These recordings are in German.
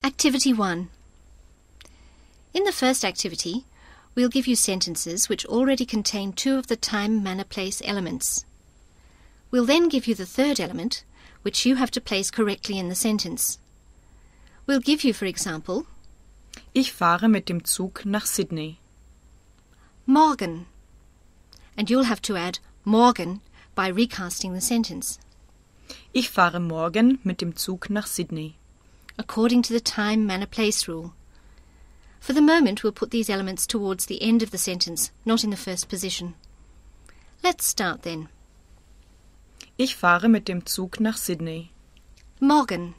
Activity 1. In the first activity, we'll give you sentences which already contain two of the time, manner, place elements. We'll then give you the third element, which you have to place correctly in the sentence. We'll give you, for example, Ich fahre mit dem Zug nach Sydney. morgen, and you'll have to add morgen by recasting the sentence, Ich fahre morgen mit dem Zug nach Sydney. according to the time, manner, place rule. For the moment, we'll put these elements towards the end of the sentence, not in the first position. Let's start then. Ich fahre mit dem Zug nach Sydney. Morgen.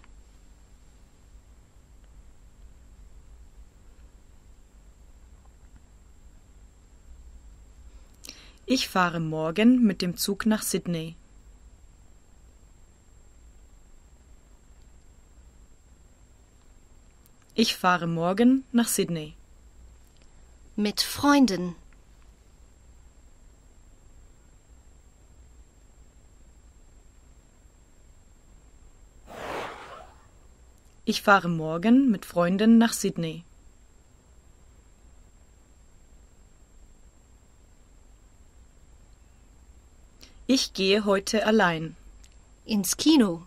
Ich fahre morgen mit dem Zug nach Sydney. Ich fahre morgen nach Sydney. Mit Freunden. Ich fahre morgen mit Freunden nach Sydney. Ich gehe heute allein. Ins Kino.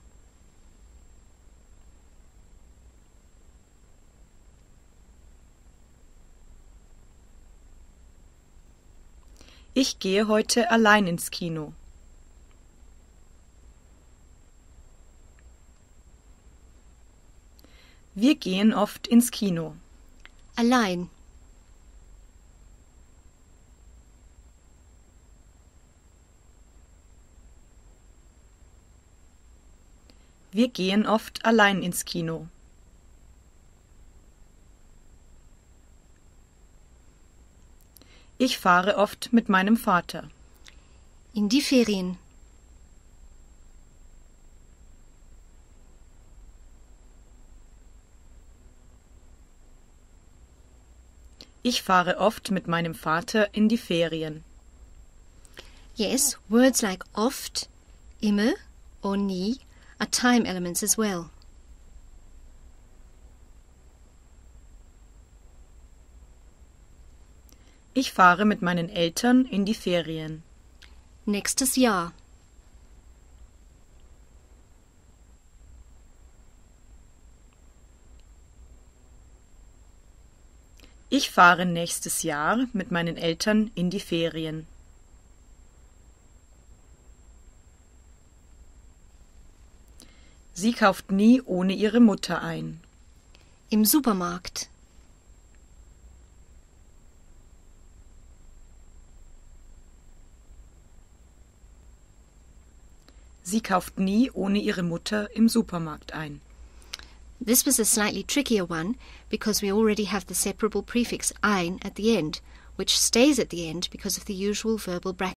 Ich gehe heute allein ins Kino. Wir gehen oft ins Kino. Allein. Wir gehen oft allein ins Kino. Ich fahre oft mit meinem Vater. In die Ferien. Ich fahre oft mit meinem Vater in die Ferien. Yes, words like oft, immer, or nie are time elements as well. Ich fahre mit meinen Eltern in die Ferien. Nächstes Jahr. Ich fahre nächstes Jahr mit meinen Eltern in die Ferien. Sie kauft nie ohne ihre Mutter ein. Im Supermarkt. Sie kauft nie ohne ihre Mutter im Supermarkt ein. This was a slightly trickier one because we already have the separable prefix ein at the end, which stays at the end because of the usual verbal bracket.